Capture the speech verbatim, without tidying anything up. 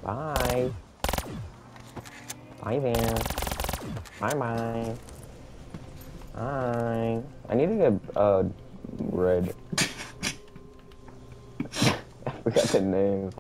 Bye. Bye there. Bye bye. Bye. I need to get uh red. I forgot the name.